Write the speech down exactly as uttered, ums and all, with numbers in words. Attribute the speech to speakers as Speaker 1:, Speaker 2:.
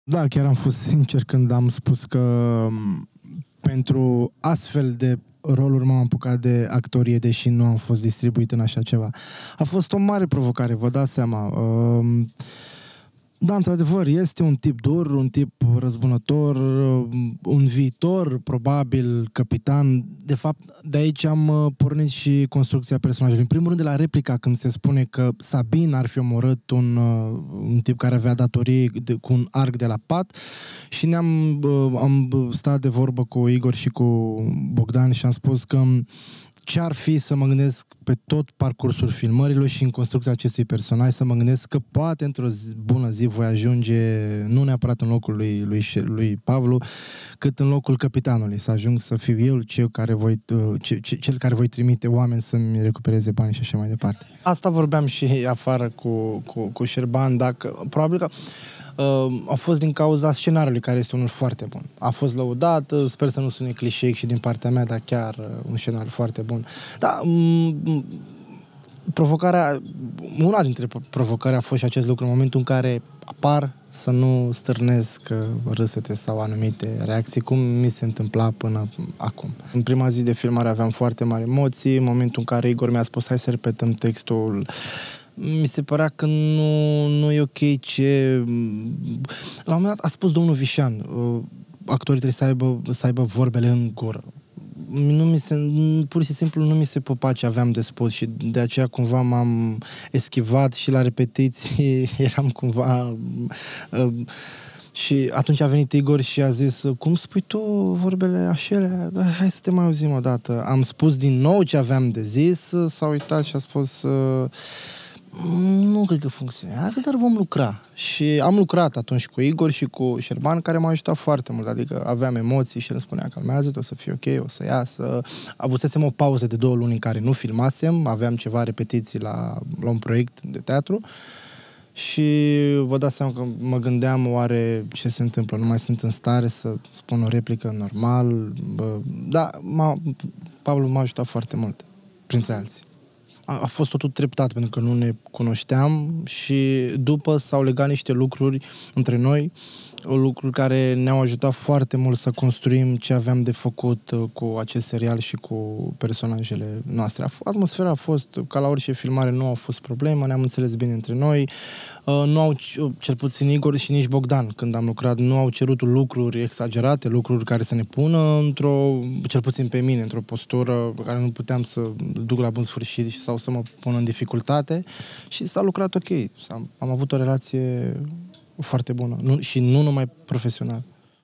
Speaker 1: Da, chiar am fost sincer când am spus că pentru astfel de roluri m-am apucat de actorie, deși nu am fost distribuit în așa ceva. A fost o mare provocare, vă dați seama. Uh, Da, într-adevăr, este un tip dur, un tip răzbunător, un viitor, probabil, capitan. De fapt, de aici am pornit și construcția personajului. În primul rând, de la replica, când se spune că Sabin ar fi omorât un, un tip care avea datorii de, cu un arc de la pat, și ne-am am stat de vorbă cu Igor și cu Bogdan și am spus că ce-ar fi să mă gândesc pe tot parcursul filmărilor și în construcția acestui personaj, să mă gândesc că poate într-o zi, bună zi voi ajunge nu neapărat în locul lui, lui, lui Pavlu, cât în locul capitanului, să ajung să fiu eu cel care voi, cel care voi trimite oameni să-mi recupereze banii și așa mai departe. Asta vorbeam și afară cu, cu, cu Șerban, dacă probabil că Uh, a fost din cauza scenariului, care este unul foarte bun. A fost lăudat, uh, sper să nu sune clișeic și din partea mea, dar chiar uh, un scenariu foarte bun. Dar um, provocarea, una dintre provocări a fost și acest lucru, în momentul în care apar, să nu stârnesc uh, râsete sau anumite reacții, cum mi se întâmpla până acum. În prima zi de filmare aveam foarte mari emoții, în momentul în care Igor mi-a spus hai să repetăm textul, mi se părea că nu, nu e ok ce... La un moment dat a spus domnul Vișan, actorii trebuie să aibă, să aibă vorbele în gură. Nu mi se, pur și simplu nu mi se pupa ce aveam de spus și de aceea cumva m-am eschivat și la repetiții eram cumva... Uh, și atunci a venit Igor și a zis, cum spui tu vorbele așa? Hai să te mai auzim o dată. Am spus din nou ce aveam de zis, s-a uitat și a spus... Uh, nu cred că funcționează, dar vom lucra. Și am lucrat atunci cu Igor și cu Șerban, care m-a ajutat foarte mult. Adică aveam emoții și el spunea, calmează-te, o să fie ok, o să iasă. Avusesem o pauză de două luni în care nu filmasem, aveam ceva repetiții la, la un proiect de teatru și vă dați seama că mă gândeam oare ce se întâmplă, nu mai sunt în stare să spun o replică normal. Bă, da, m-a, Pablo m-a ajutat foarte mult, printre alții. A fost totul treptat, pentru că nu ne cunoșteam și după s-au legat niște lucruri între noi, lucruri care ne-au ajutat foarte mult să construim ce aveam de făcut cu acest serial și cu personajele noastre. Atmosfera a fost, ca la orice filmare, nu a fost problemă, ne-am înțeles bine între noi. Nu au, cel puțin Igor și nici Bogdan, când am lucrat, nu au cerut lucruri exagerate, lucruri care să ne pună într-o, cel puțin pe mine, într-o postură pe care nu puteam să duc la bun sfârșit sau să mă pun în dificultate și s-a lucrat ok. Am, am avut o relație foarte bună nu, și nu numai profesional.